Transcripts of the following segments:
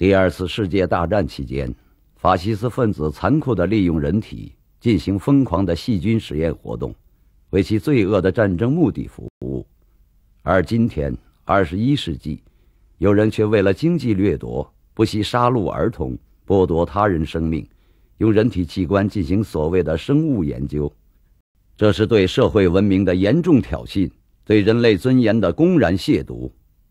第二次世界大战期间，法西斯分子残酷地利用人体进行疯狂的细菌实验活动，为其罪恶的战争目的服务。而今天21世纪，有人却为了经济掠夺，不惜杀戮儿童，剥夺他人生命，用人体器官进行所谓的生物研究。这是对社会文明的严重挑衅，对人类尊严的公然亵渎。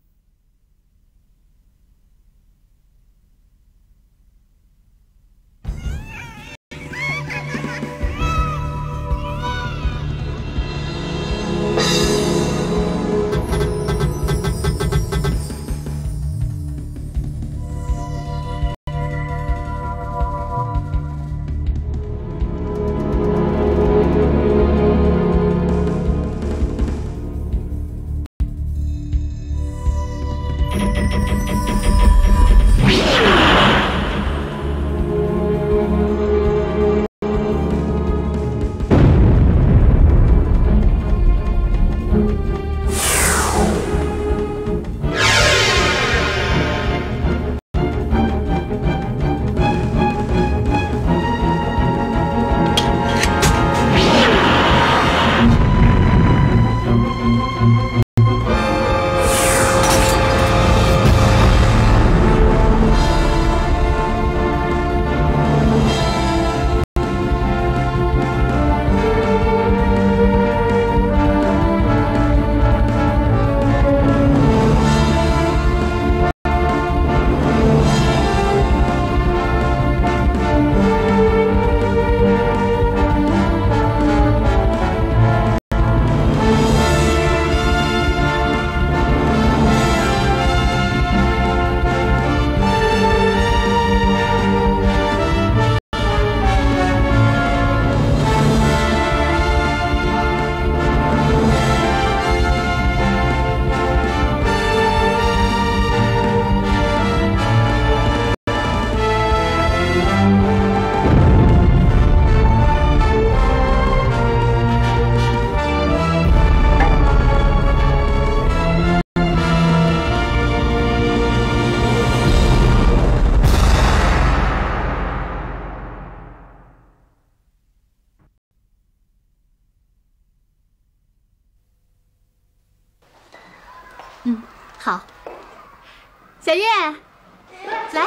好，小月，来，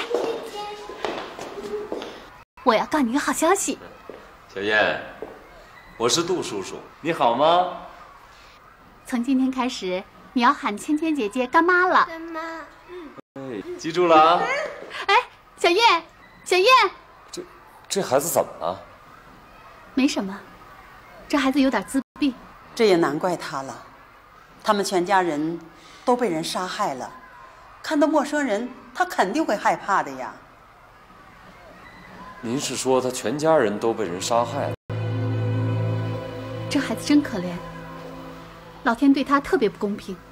我要告你个好消息。 小燕，我是杜叔叔，你好吗？ 从今天开始，你要喊芊芊姐姐干妈了。 干妈， 哎，记住了啊。 哎，小月，小月， 这孩子怎么了？ 没什么，这孩子有点自闭。 这也难怪他了，他们全家人都被人杀害了，看到陌生人，他肯定会害怕的呀。 您是说他全家人都被人杀害了？ 这孩子真可怜，老天对他特别不公平。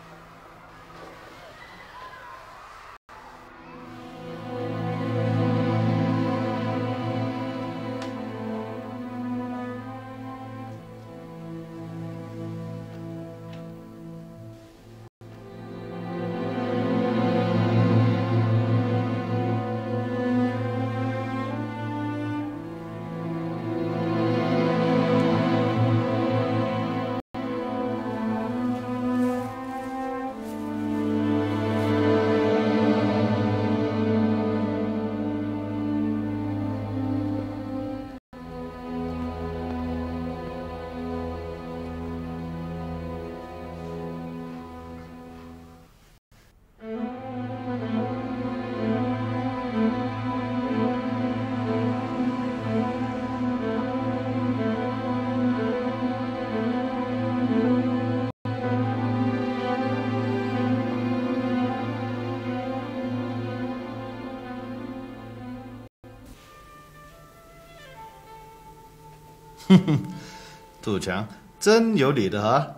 哼哼，杜强真有理的啊！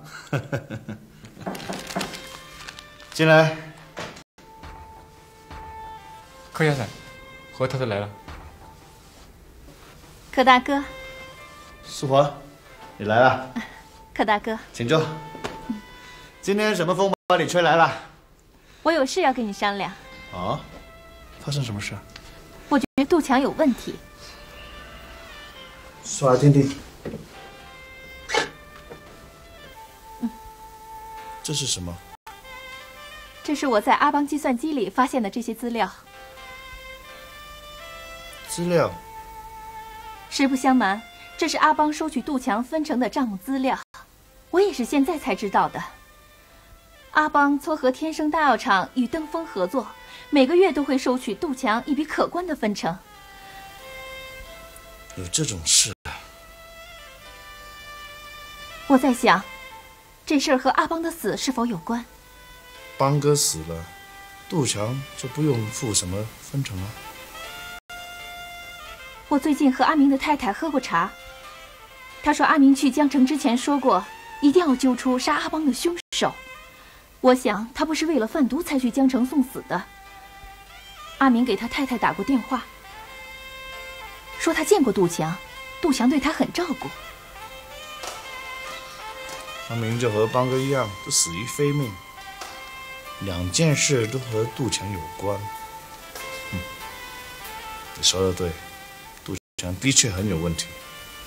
进来。 柯先生，何太太来了。 柯大哥， 素华，你来了。 柯大哥， 请坐。今天什么风把你吹来了？ 我有事要跟你商量。 哦， 发生什么事？ 我觉得杜强有问题。 说来听听。这是什么？ 这是我在阿邦计算机里发现的这些资料。 资料？ 实不相瞒，这是阿邦收取杜强分成的账目资料，我也是现在才知道的。阿邦撮合天生大药厂与登峰合作，每个月都会收取杜强一笔可观的分成。 有这种事？ 我在想，这事儿和阿邦的死是否有关？ 邦哥死了，杜强就不用付什么分成了。 我最近和阿明的太太喝过茶，他说阿明去江城之前说过，一定要揪出杀阿邦的凶手。我想他不是为了贩毒才去江城送死的。阿明给他太太打过电话，说他见过杜强，杜强对他很照顾。 阿明就和邦哥一样，都死于非命，两件事都和杜强有关。你说的对，杜强的确很有问题。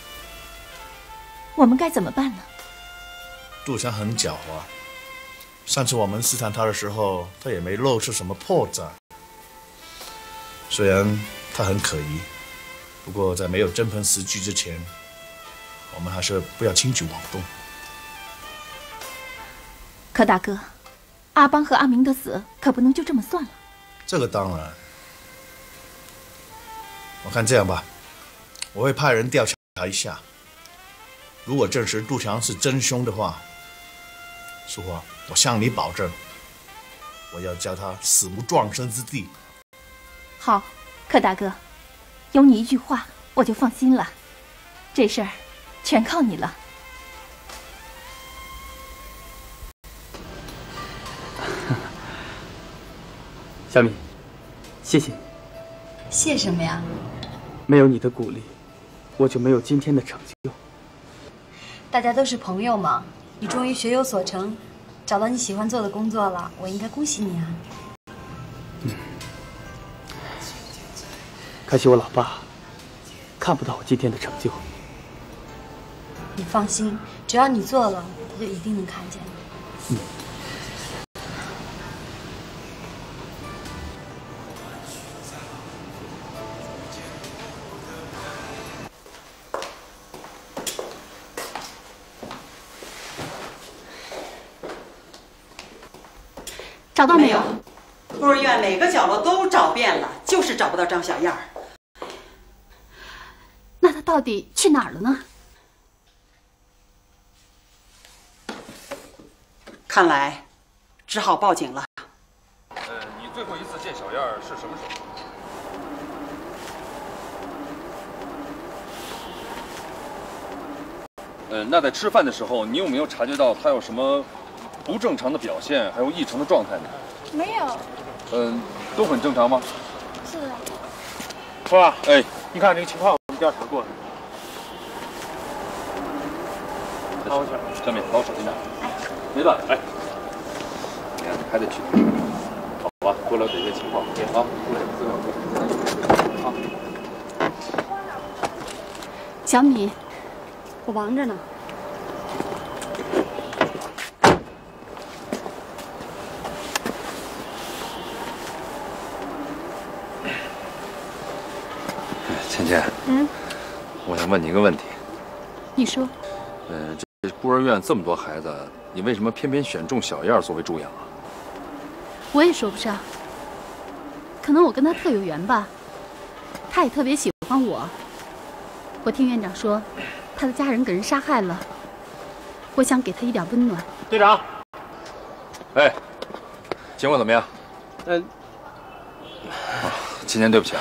我们该怎么办呢？ 杜强很狡猾，上次我们试探他的时候，他也没露出什么破绽。虽然他很可疑，不过在没有真凭实据之前，我们还是不要轻举妄动。 可大哥，阿邦和阿明的死可不能就这么算了。 这个当然。我看这样吧，我会派人调查一下，如果证实杜强是真凶的话，淑华，我向你保证，我要叫他死无葬身之地。 好，柯大哥，有你一句话，我就放心了。这事儿全靠你了。 小米，谢谢你。 谢什么呀？ 没有你的鼓励，我就没有今天的成就。 大家都是朋友嘛，你终于学有所成，找到你喜欢做的工作了，我应该恭喜你啊。 可惜我老爸看不到我今天的成就。 你放心，只要你做了，他就一定能看见的。 找到没有？ 孤儿院每个角落都找遍了，就是找不到张小燕儿。 那他到底去哪儿了呢？ 看来只好报警了。 你最后一次见小燕儿是什么时候？那在吃饭的时候，你有没有察觉到她有什么不正常的表现，还有异常的状态呢？ 没有。 都很正常吗？ 是的。 说啊， 哎， 你看这个情况，我们调查过了。好， 小敏，把我手机拿。没办法，哎，你看，还得去。好吧，多了解一些情况。好，好。 小米， 我忙着呢。 芊芊，我想问你一个问题。 你说。 这孤儿院这么多孩子，你为什么偏偏选中小燕作为助养啊？ 我也说不上，可能我跟他特有缘吧，他也特别喜欢我。我听院长说，他的家人给人杀害了，我想给他一点温暖。 队长， 哎，情况怎么样？芊芊，对不起啊。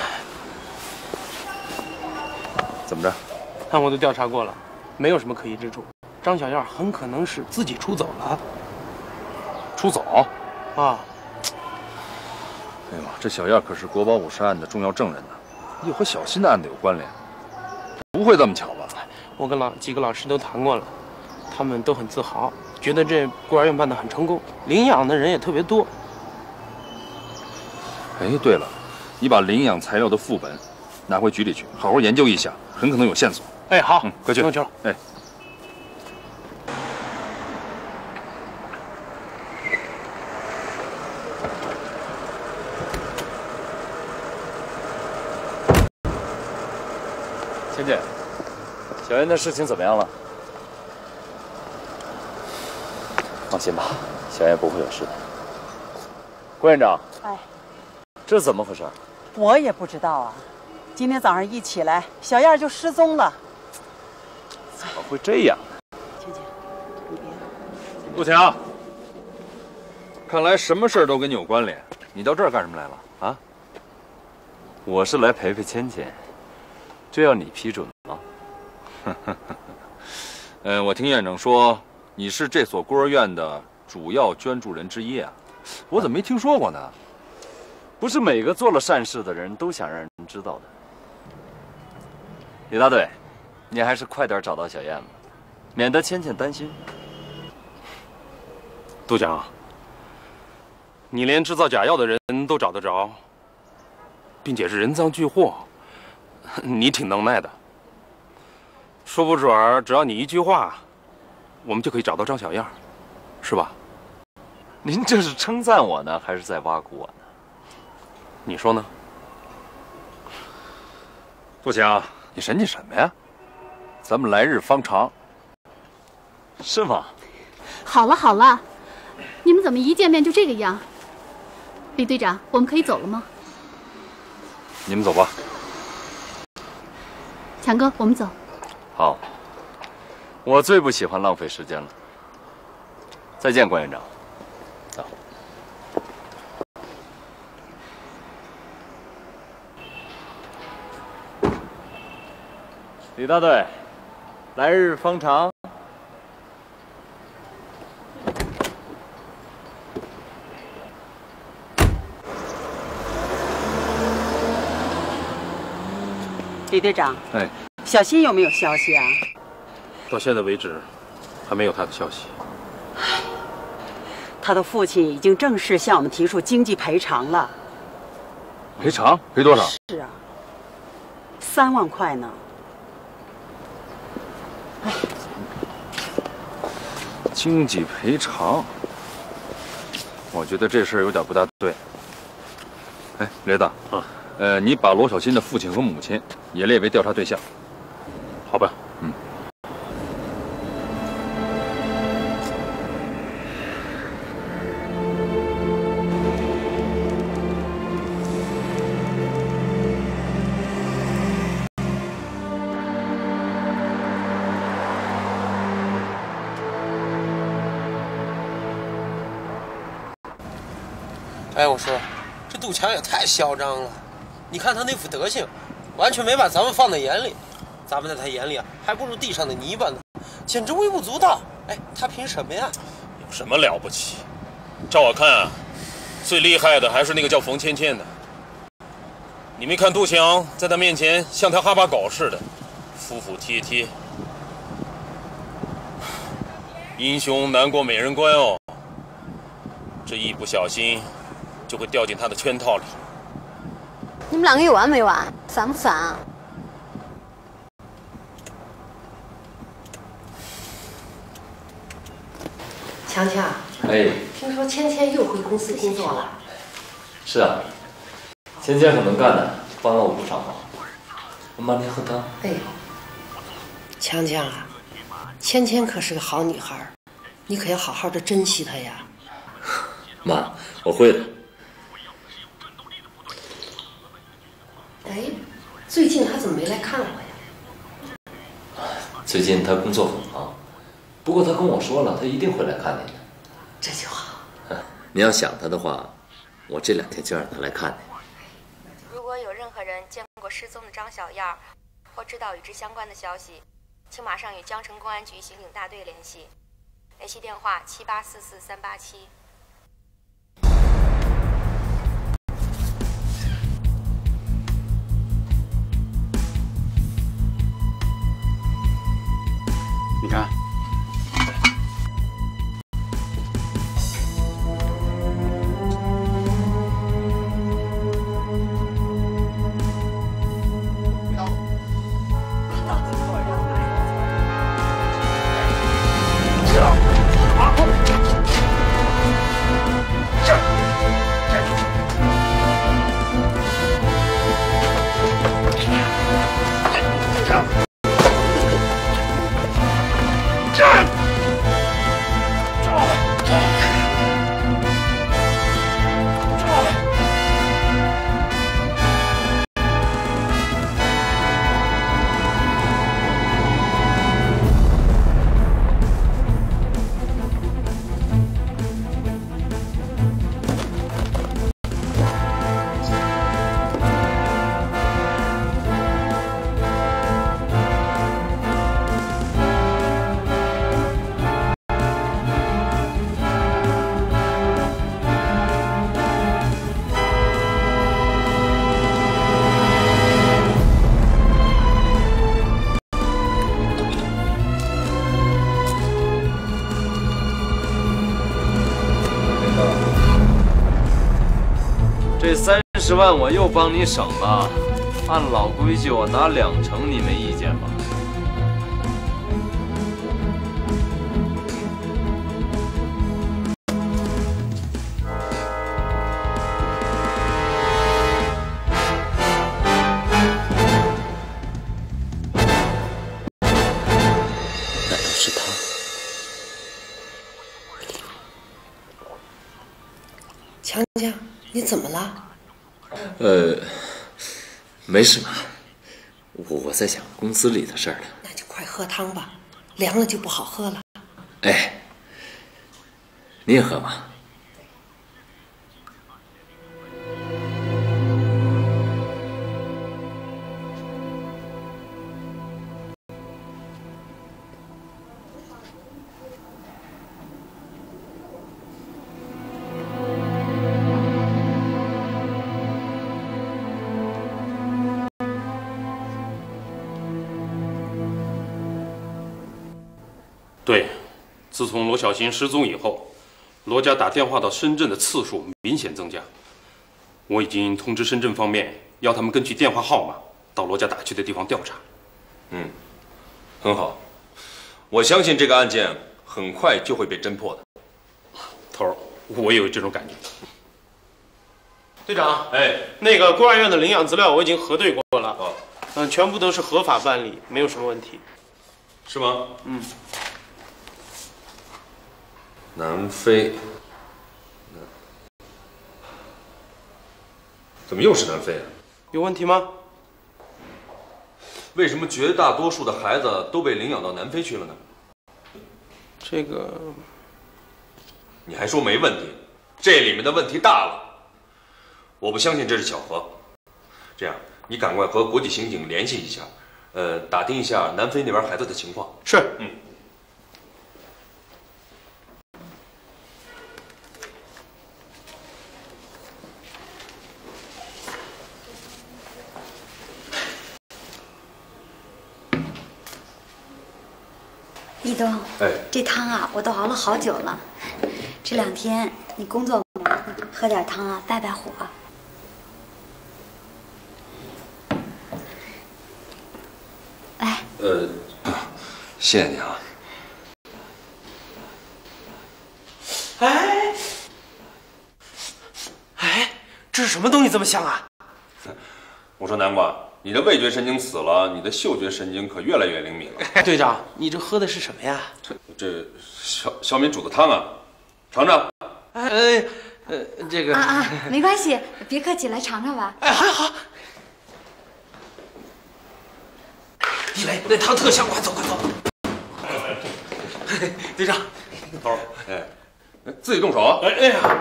怎么着？ 案我都调查过了，没有什么可疑之处。张小燕很可能是自己出走了。 出走？ 啊！ 哎呦，这小燕可是国宝5杀案的重要证人呢，又和小新的案子有关联，不会这么巧吧？ 我跟几个老师都谈过了，他们都很自豪，觉得这孤儿院办得很成功，领养的人也特别多。 哎，对了， 你把领养材料的副本拿回局里去，好好研究一下，很可能有线索。 哎，好， 快去， 不用去了。 哎。 倩倩，小燕的事情怎么样了？放心吧，小燕不会有事的。郭院长， 哎， 这怎么回事？ 我也不知道啊。今天早上一起来，小燕就失踪了。 怎么会这样呢？ 倩倩，你别。 陆强，看来什么事儿都跟你有关联。你到这儿干什么来了？啊？ 我是来陪陪倩倩，这要你批准吗？ 我听院长说你是这所孤儿院的主要捐助人之一啊，我怎么没听说过呢？ 不是每个做了善事的人都想让人知道的。李大队，你还是快点找到小燕吧，免得倩倩担心。 杜强，你连制造假药的人都找得着，并且是人赃俱获，你挺能耐的。说不准儿，只要你一句话，我们就可以找到张小燕，是吧？ 您这是称赞我呢，还是在挖苦我呢？ 你说呢？ 杜强，你神气什么呀？咱们来日方长， 是吗？ 好了好了，你们怎么一见面就这个样？李队长，我们可以走了吗？ 你们走吧。 强哥，我们走。 好，我最不喜欢浪费时间了。再见，关院长。走。李大队，来日方长。 李队长， 哎， 小新有没有消息啊？ 到现在为止，还没有他的消息。 他的父亲已经正式向我们提出经济赔偿了。 赔偿？赔多少？ 是啊，3万块呢。 经济赔偿，我觉得这事儿有点不大对。哎，雷子，你把罗小新的父亲和母亲也列为调查对象。 好吧。 嗯。 哎，我说，这杜强也太嚣张了！你看他那副德行，完全没把咱们放在眼里。咱们在他眼里啊，还不如地上的泥巴呢，简直微不足道。哎，他凭什么呀？ 有什么了不起？照我看啊，最厉害的还是那个叫冯倩倩的。你没看杜强在他面前像条哈巴狗似的，服服帖帖。英雄难过美人关哦，这一不小心就会掉进他的圈套里。 你们两个有完没完？烦不烦啊？ 强强， 哎， 听说芊芊又回公司工作了。 是啊，芊芊很能干的，帮了我不少忙。妈，您喝汤。 哎呦，强强啊，芊芊可是个好女孩，你可要好好的珍惜她呀。 妈，我会的。 哎，最近她怎么没来看我呀？ 最近他工作很忙，不过他跟我说了，他一定会来看您的。 这就好。 您要想他的话，我这2天就让他来看您。 如果有任何人见过失踪的张小燕，或知道与之相关的消息，请马上与江城公安局刑警大队联系，联系电话7844387。 你看， 这30万我又帮你省了，按老规矩我拿2成，你没意见吧？ 难道是他？ 强强，你怎么了？ 没什么，我在想公司里的事儿呢。 那就快喝汤吧，凉了就不好喝了。 哎，你也喝吗？ 对，自从罗小新失踪以后，罗家打电话到深圳的次数明显增加。我已经通知深圳方面，要他们根据电话号码到罗家打去的地方调查。 很好，我相信这个案件很快就会被侦破的。 头儿，我也有这种感觉。 队长，那个孤儿院的领养资料我已经核对过了，全部都是合法办理，没有什么问题。 是吗？南非，怎么又是南非啊？ 有问题吗？ 为什么绝大多数的孩子都被领养到南非去了呢？ 这个， 你还说没问题？这里面的问题大了。我不相信这是巧合。这样，你赶快和国际刑警联系一下，打听一下南非那边孩子的情况。 是， 一东，这汤啊，我都熬了好久了。这2天你工作忙，喝点汤啊，败败火。来， 谢谢你啊。 这是什么东西这么香啊？ 我说南瓜，你的味觉神经死了，你的嗅觉神经可越来越灵敏了。 队长，你这喝的是什么呀？ 这小敏煮的汤啊，尝尝。 这个没关系，别客气，来尝尝吧。 好。地雷，那汤特香，快走。队长， 头儿，自己动手啊！ 哎呀，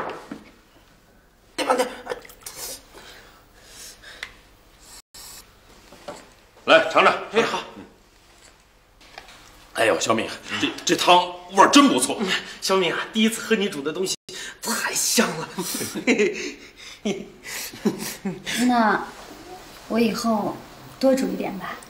来尝尝。 好。 哎呦，小敏，这汤味儿真不错。 小敏啊，第一次喝你煮的东西，太香了。 那我以后多煮一点吧。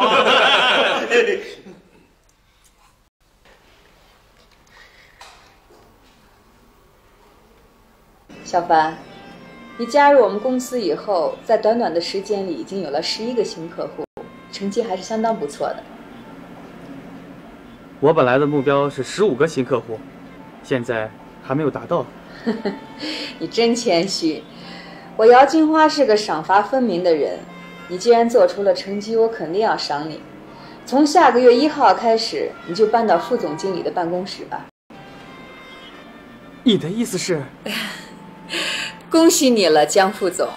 小凡，你加入我们公司以后，在短短的时间里已经有了11个新客户，成绩还是相当不错的。 我本来的目标是15个新客户，现在还没有达到。 你真谦虚，我姚金花是个赏罚分明的人，你既然做出了成绩，我肯定要赏你。从下个月1号开始，你就搬到副总经理的办公室吧。 你的意思是？ 恭喜你了，江副总。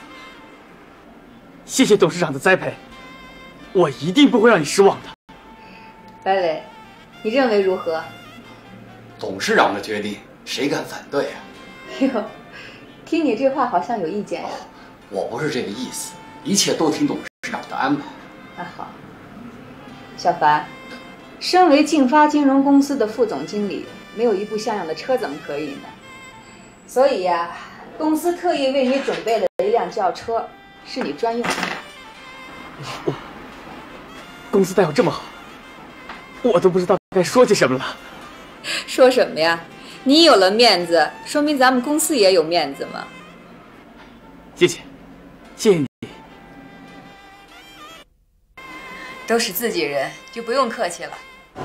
谢谢董事长的栽培，我一定不会让你失望的。 白磊，你认为如何？ 董事长的决定，谁敢反对啊？ 哟，听你这话好像有意见呀。 我不是这个意思，一切都听董事长的安排。 那好，小凡，身为晋发金融公司的副总经理，没有一部像样的车怎么可以呢？所以呀，公司特意为你准备了一辆轿车，是你专用的。 公司待我这么好，我都不知道该说些什么了。 说什么呀？你有了面子，说明咱们公司也有面子嘛。 谢谢，谢谢你。 都是自己人，就不用客气了。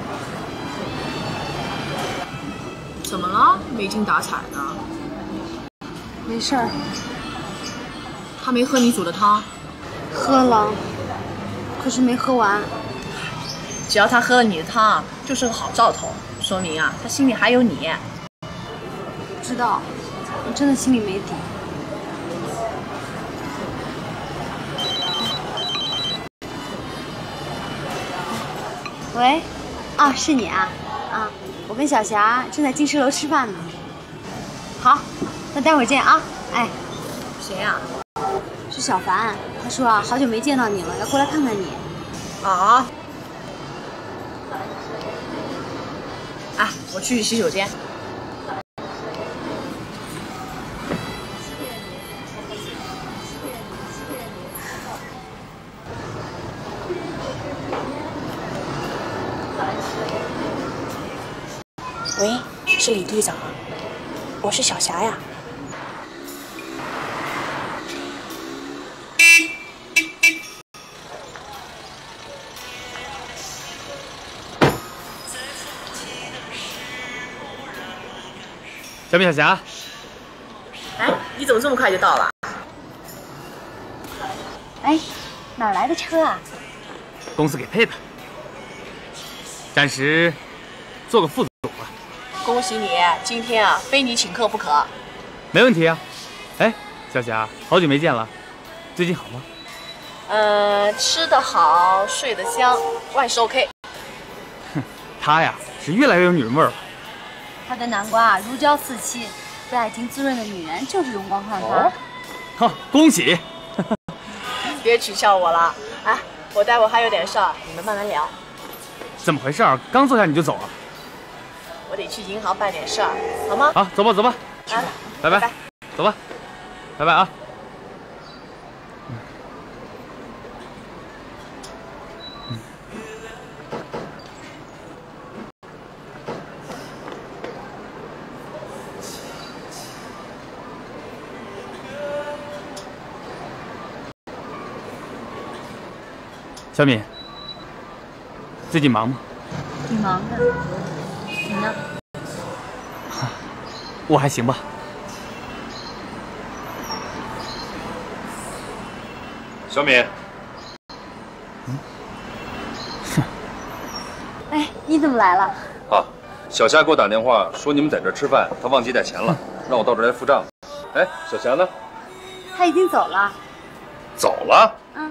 怎么了？没精打采的？ 没事儿。 他没喝你煮的汤？ 喝了，可是没喝完。 只要他喝了你的汤，就是个好兆头，说明啊，他心里还有你。 知道，我真的心里没底。喂，啊，是你啊，啊，我跟小霞正在金石楼吃饭呢。好，那待会儿见啊，哎。 谁呀？ 是小凡，他说啊，好久没见到你了，要过来看看你。 啊。哎，我去洗手间。 喂，是李队长啊，我是小霞呀。 小米、小霞， 哎，你怎么这么快就到了？ 哎，哪来的车啊？ 公司给配的，暂时做个副总吧。 恭喜你，今天啊，非你请客不可。 没问题啊。哎，小霞，好久没见了，最近好吗？ 吃得好，睡得香，万事 OK。 哼，她呀是越来越有女人味了。 他跟南瓜如胶似漆，对爱情滋润的女人就是容光焕发。 好，恭喜！ 别取笑我了，哎，我待会还有点事儿，你们慢慢聊。 怎么回事？刚坐下你就走了？ 我得去银行办点事儿，好吗？ 好，走吧，走吧。 啊， 拜拜，走吧，拜拜啊。小敏，最近忙吗？ 挺忙的，你呢？ 我还行吧。 小敏， 哎，你怎么来了？ 啊，小霞给我打电话说你们在这吃饭，她忘记带钱了，让我到这儿来付账。哎，小霞呢？ 他已经走了。 走了？ 嗯。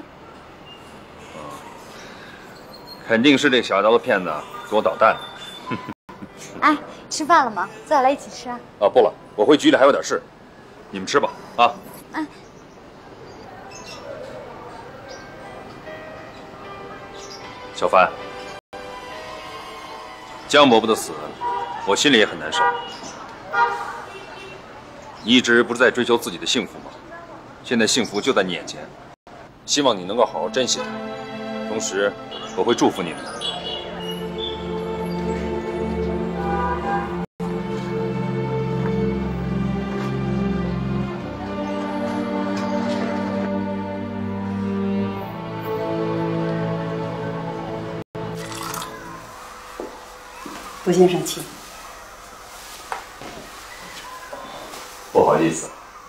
肯定是这小丫头的骗子给我捣蛋的。 哎，吃饭了吗？坐下来一起吃啊。 啊，不了，我回局里还有点事，你们吃吧。啊。 哎。 小凡，江伯伯的死，我心里也很难受。你一直不是在追求自己的幸福吗？现在幸福就在你眼前，希望你能够好好珍惜它。同时，我会祝福你们的。 杜先生，请。 不好意思。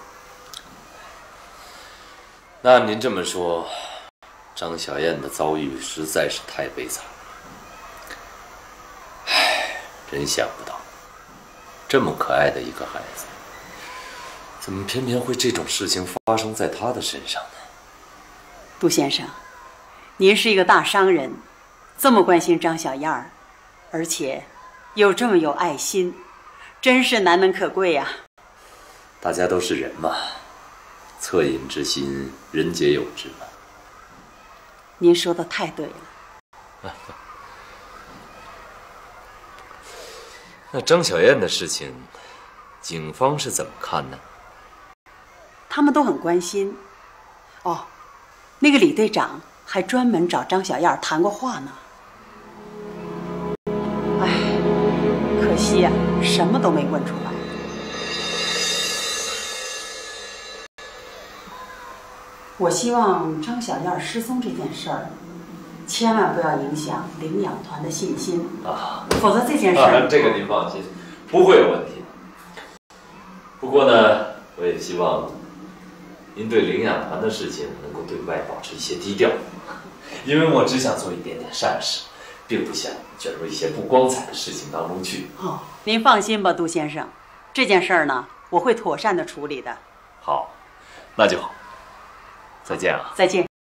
那按您这么说，张小燕的遭遇实在是太悲惨了。唉，真想不到，这么可爱的一个孩子，怎么偏偏会这种事情发生在她的身上呢？ 杜先生，您是一个大商人，这么关心张小燕儿，而且又这么有爱心，真是难能可贵呀。 大家都是人嘛，恻隐之心，人皆有之嘛。 您说的太对了。 那张小燕的事情，警方是怎么看呢？ 他们都很关心。哦，那个李队长还专门找张小燕谈过话呢。哎，可惜呀，什么都没问出来。 我希望张小燕失踪这件事儿，千万不要影响领养团的信心啊， 否则这件事儿， 这个您放心，不会有问题。不过呢，我也希望您对领养团的事情能够对外保持一些低调，因为我只想做一点点善事，并不想卷入一些不光彩的事情当中去。 哦，您放心吧，杜先生，这件事儿呢，我会妥善的处理的。 好，那就好。再见啊！ 再见。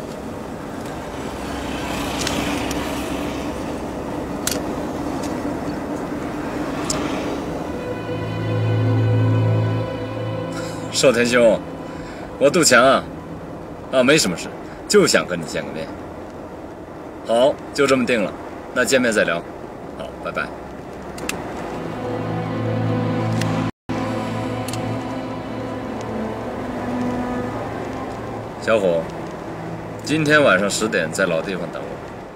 寿天兄，我杜强啊，没什么事，就想跟你见个面。好，就这么定了，那见面再聊。好，拜拜。小虎，今天晚上10点在老地方等我。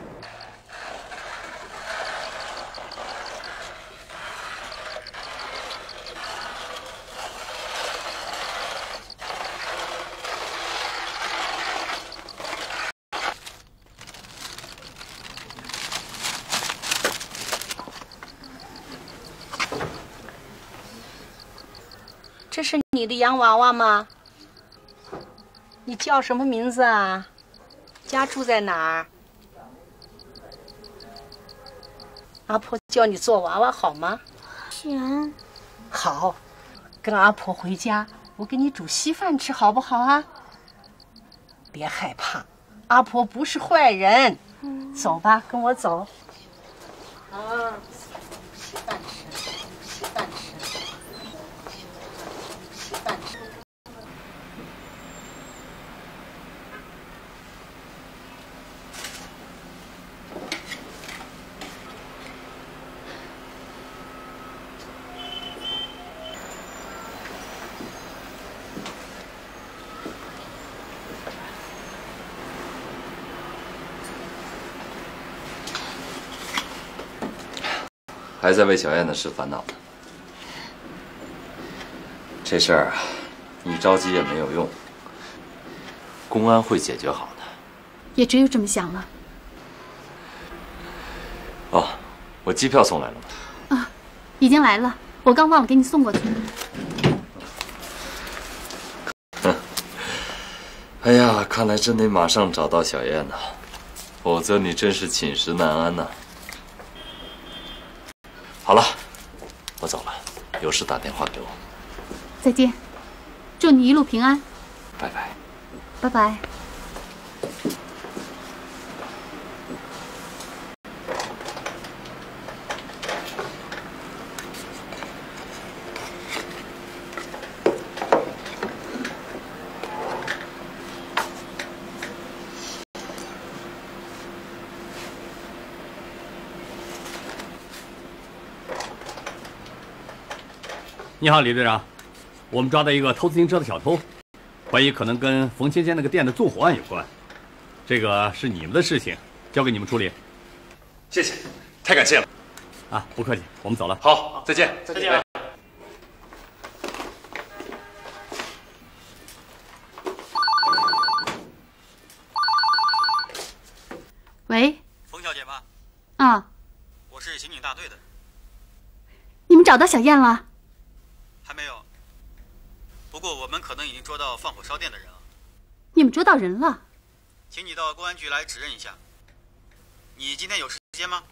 这是你的洋娃娃吗？你叫什么名字啊？家住在哪儿？阿婆教你做娃娃好吗？ 行。 好，跟阿婆回家，我给你煮稀饭吃，好不好啊？别害怕，阿婆不是坏人。走吧，跟我走。啊，稀饭吃，稀饭吃，稀饭吃。 还在为小燕的事烦恼呢。这事儿啊，你着急也没有用，公安会解决好的。 也只有这么想了。 哦，我机票送来了吗？ 啊，已经来了，我刚忘了给你送过去。 哎呀，看来真得马上找到小燕呐，否则你真是寝食难安呐。好了，我走了，有事打电话给我。 再见，祝你一路平安。 拜拜。 拜拜。 你好，李队长，我们抓到一个偷自行车的小偷，怀疑可能跟冯芊芊那个店的纵火案有关。这个是你们的事情，交给你们处理。 谢谢，太感谢了。 啊，不客气，我们走了。 好，再见。 再见。 喂， 冯小姐吧？ 啊， 我是刑警大队的。 你们找到小燕了？ 还没有。不过我们可能已经捉到放火烧店的人了。 你们捉到人了？ 请你到公安局来指认一下。你今天有时间吗？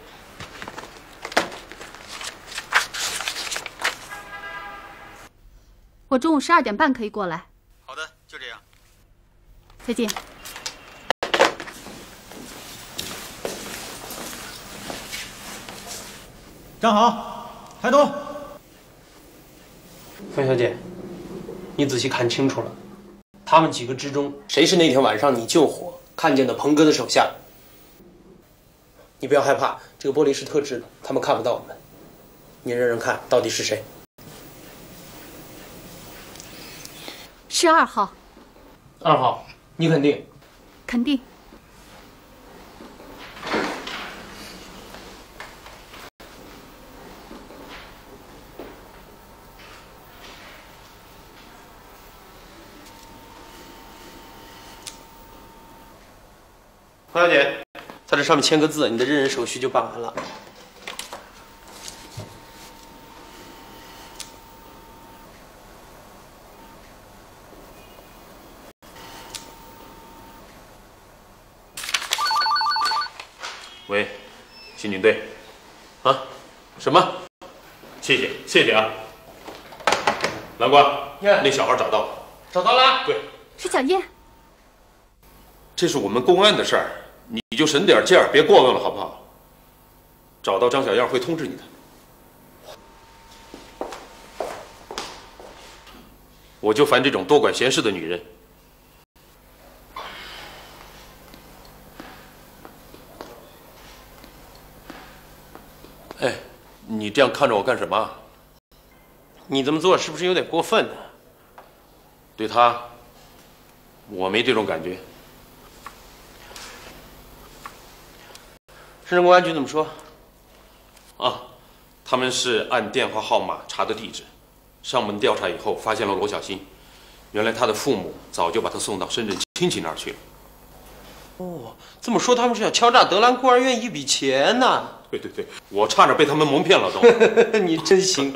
我中午12点半可以过来。 好的，就这样。 再见。 站好，抬头。 冯小姐，你仔细看清楚了，他们几个之中，谁是那天晚上你救火看见的鹏哥的手下？你不要害怕，这个玻璃是特制的，他们看不到我们。你认认看，到底是谁？ 是2号。 2号，你肯定？ 肯定。 黄小姐，在这上面签个字，你的认人手续就办完了。 喂，刑警队，啊，什么？谢谢，谢谢啊。蓝瓜，那小孩找到了。 找到了？ 对， 是小燕。 这是我们公安的事儿，你就省点劲儿，别过问了，好不好？找到张小燕会通知你的。我就烦这种多管闲事的女人。哎，你这样看着我干什么？ 你这么做是不是有点过分呢？ 对他，我没这种感觉。 深圳公安局怎么说？ 啊，他们是按电话号码查的地址，上门调查以后发现了罗小新，原来他的父母早就把他送到深圳亲戚那儿去了。 哦，这么说他们是要敲诈德兰孤儿院一笔钱呢？ 对对对，我差点被他们蒙骗了都。 你真行。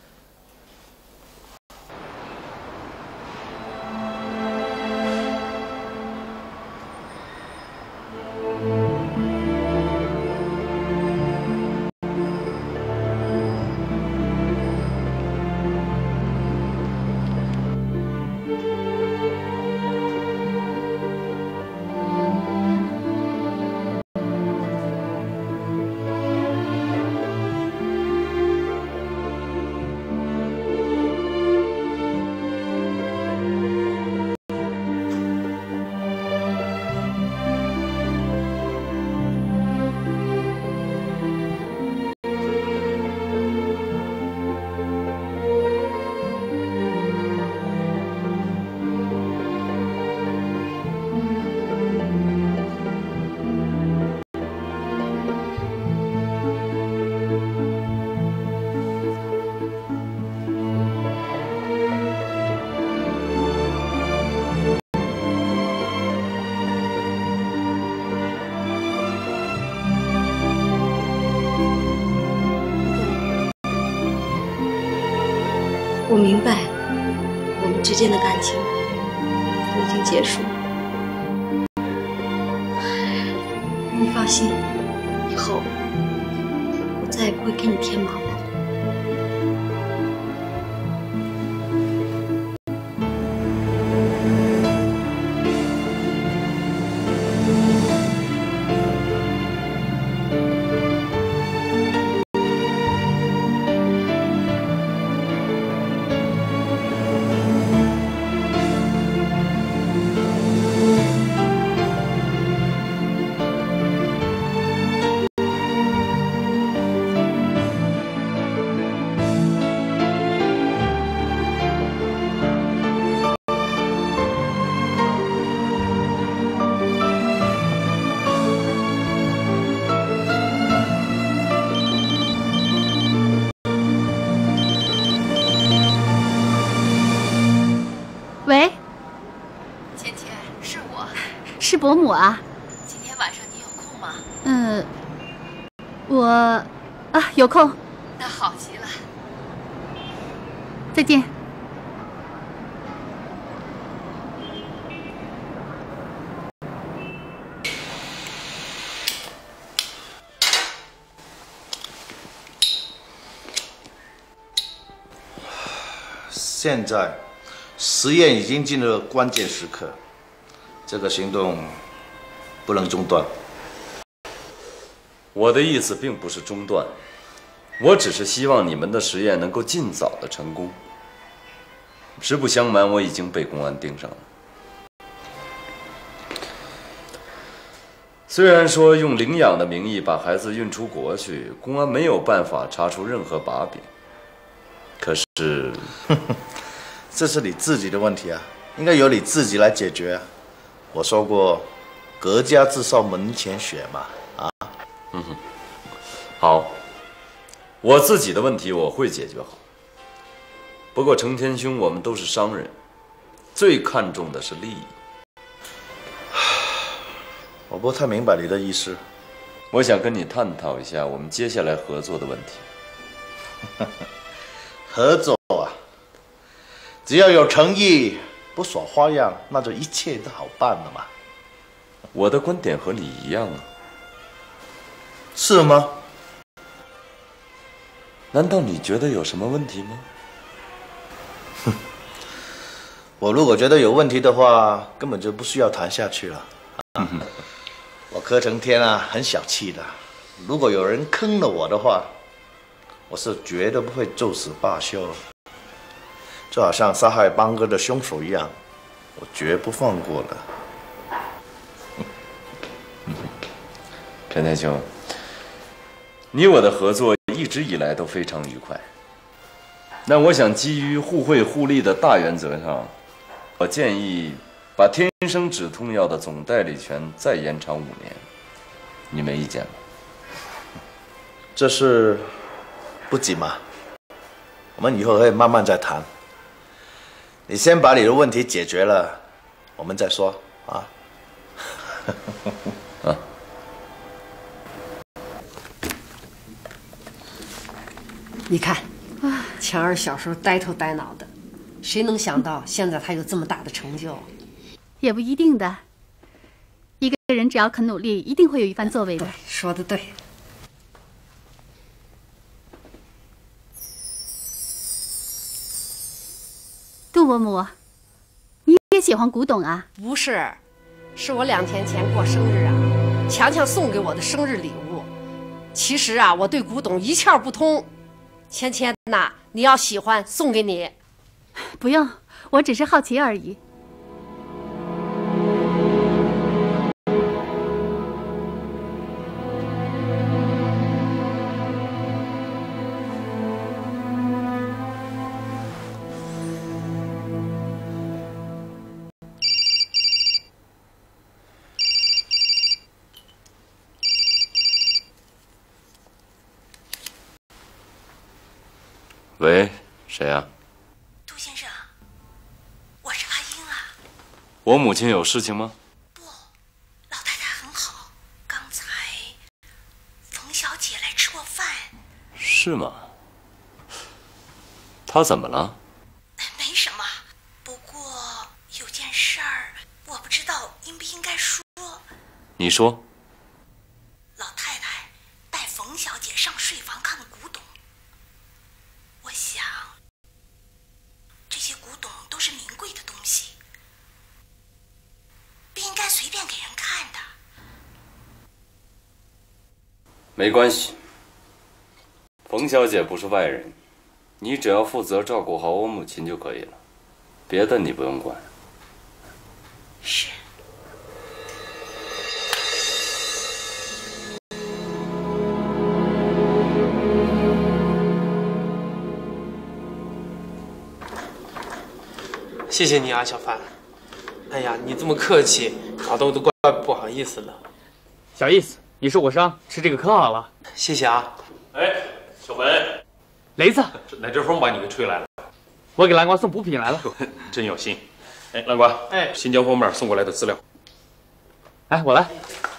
我明白，我们之间的感情已经结束。你放心，以后我再也不会给你添麻烦。 喂， 芊芊，是我， 是伯母啊。 今天晚上你有空吗？ 我有空。 那好极了。 再见。 现在实验已经进入了关键时刻，这个行动不能中断。 我的意思并不是中断，我只是希望你们的实验能够尽早的成功。实不相瞒，我已经被公安盯上了。虽然说用领养的名义把孩子运出国去，公安没有办法查出任何把柄，可是， 这是你自己的问题啊，应该由你自己来解决啊。我说过，隔家自扫门前雪嘛，啊。 好，我自己的问题我会解决好。不过成天兄，我们都是商人，最看重的是利益。 我不太明白你的意思。 我想跟你探讨一下我们接下来合作的问题。 合作啊，只要有诚意，不耍花样，那就一切都好办了嘛。 我的观点和你一样啊。 是吗？ 难道你觉得有什么问题吗？ 我如果觉得有问题的话，根本就不需要谈下去了。我柯成天啊，很小气的。如果有人坑了我的话，我是绝对不会就此罢休。就好像杀害邦哥的凶手一样，我绝不放过的。 陈太兄，你我的合作一直以来都非常愉快。那我想基于互惠互利的大原则上，我建议把天生止痛药的总代理权再延长5年，你没意见吗？ 这是不急嘛，我们以后可以慢慢再谈。你先把你的问题解决了，我们再说啊。 啊。 你看，强儿小时候呆头呆脑的，谁能想到现在他有这么大的成就？ 也不一定的。一个人只要肯努力，一定会有一番作为的。 说得对。 杜伯母，你也喜欢古董啊？ 不是，是我2天前过生日啊，强强送给我的生日礼物。其实啊，我对古董一窍不通。芊芊呐，你要喜欢，送给你。 不用，我只是好奇而已。 喂，谁啊？ 杜先生，我是阿英啊。 我母亲有事情吗？ 老太太很好，刚才冯小姐来吃过饭。 是吗？她怎么了？ 没什么，不过有件事儿，我不知道应不应该说。 你说。 老太太带冯小姐上睡房看古董。我想，这些古董都是名贵的东西，不应该随便给人看的。 没关系，冯小姐不是外人，你只要负责照顾好我母亲就可以了，别的你不用管。 是。 谢谢你啊，小范。哎呀，你这么客气，搞得我都怪不好意思了。 小意思，你受过伤，吃这个可好了。 谢谢啊。 哎，小文， 雷子， 哪阵风把你给吹来了？ 我给蓝瓜送补品来了。 真有心。哎，蓝瓜， 哎， 新疆方面送过来的资料。 哎，我来。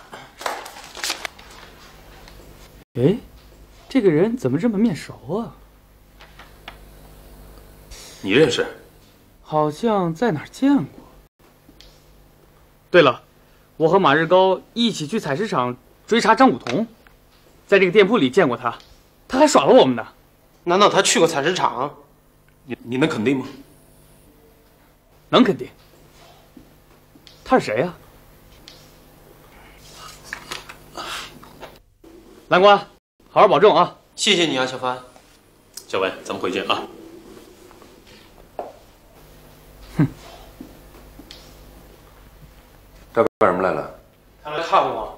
哎，这个人怎么这么面熟啊？ 你认识？ 好像在哪儿见过。对了，我和马日高一起去采石场追查张古铜，在这个店铺里见过他，他还耍了我们呢。 难道他去过采石场？ 你能肯定吗？ 能肯定。他是谁呀？蓝瓜，好好保重啊！ 谢谢你啊，小帆。 小文，咱们回见啊。 这干什么来了？ 他来看我。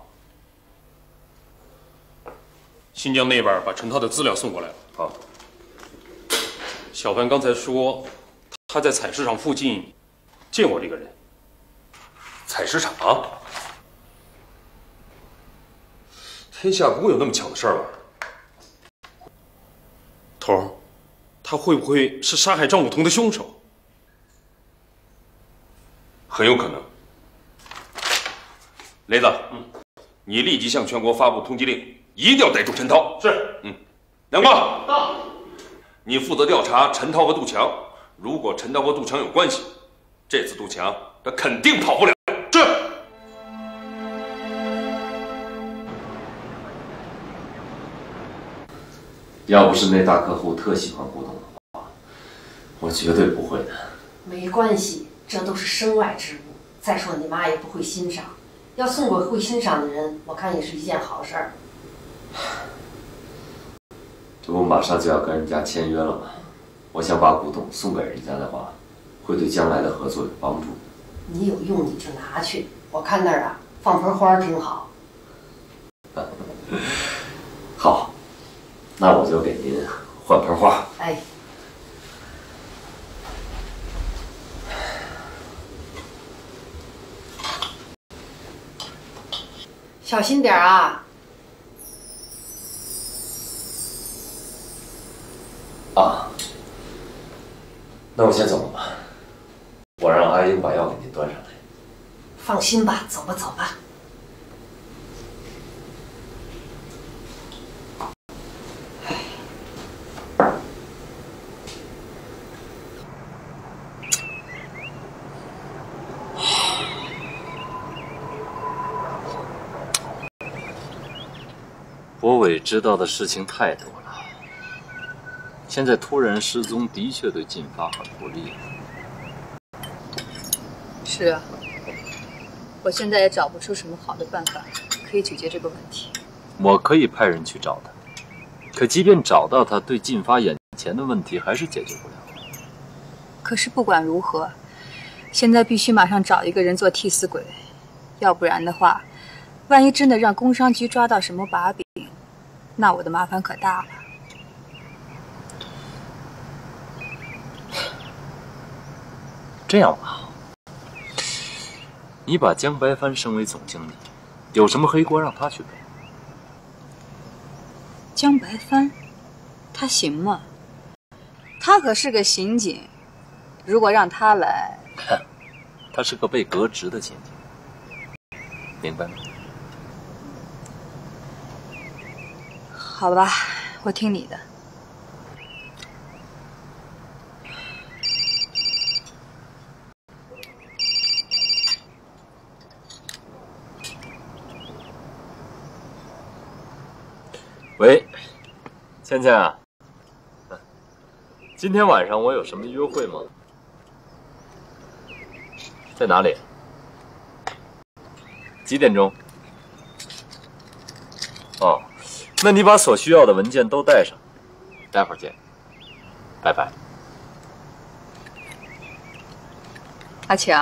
新疆那边把陈涛的资料送过来了。 好。 小范刚才说他在采石场附近见过这个人。 采石场？ 天下不会有那么巧的事儿吧？头儿，他会不会是杀害张古铜的凶手？ 很有可能。 雷子，你立即向全国发布通缉令，一定要逮住陈涛。 是。 梁光，到。你负责调查陈涛和杜强，如果陈涛和杜强有关系，这次杜强他肯定跑不了。 是。 要不是那大客户特喜欢古董的话，我绝对不会的。 没关系，这都是身外之物。再说你妈也不会欣赏，要送给会欣赏的人，我看也是一件好事儿。 这不马上就要跟人家签约了吗？我想把古董送给人家的话，会对将来的合作有帮助。 你有用你就拿去，我看那儿啊放盆花挺好。 好，那我就给您换盆花。 哎。小心点啊！ 啊，那我先走了吧。我让阿英把药给您端上来。 放心吧，走吧，走吧。 博伟知道的事情太多了，现在突然失踪，的确对进发很不利。 是啊，我现在也找不出什么好的办法可以解决这个问题。 我可以派人去找他，可即便找到他，对进发眼前的问题还是解决不了。 可是不管如何，现在必须马上找一个人做替死鬼，要不然的话，万一真的让工商局抓到什么把柄，那我的麻烦可大了。 这样吧，你把江白帆升为总经理，有什么黑锅让他去背。 江白帆，他行吗？他可是个刑警，如果让他来， 他是个被革职的刑警，明白吗？ 好吧，我听你的。 喂，倩倩啊，今天晚上我有什么约会吗？在哪里？几点钟？哦，那你把所需要的文件都带上，待会儿见，拜拜。 阿强，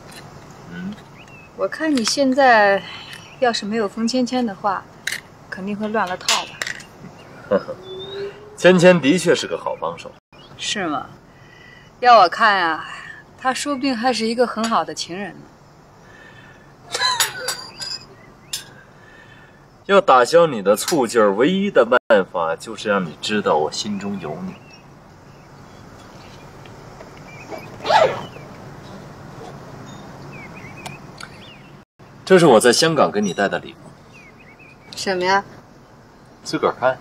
我看你现在要是没有冯芊芊的话，肯定会乱了套吧？ 呵呵，芊芊的确是个好帮手。 是吗？要我看啊，她说不定还是一个很好的情人呢。 要打消你的醋劲儿，唯一的办法就是让你知道我心中有你。这是我在香港给你带的礼物。 什么呀？ 自个儿看。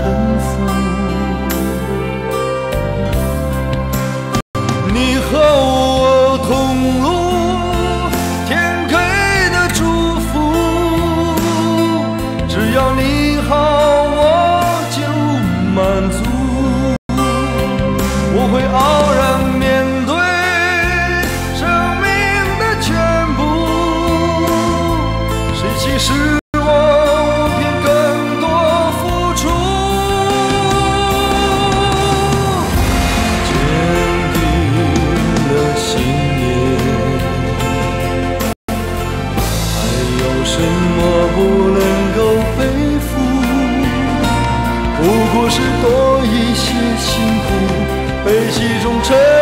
你和我会傲然面对生命的全部。谁其实我偏更多付出，坚定了信念，还有什么不能够背负？不过是多一些辛苦，悲喜中沉。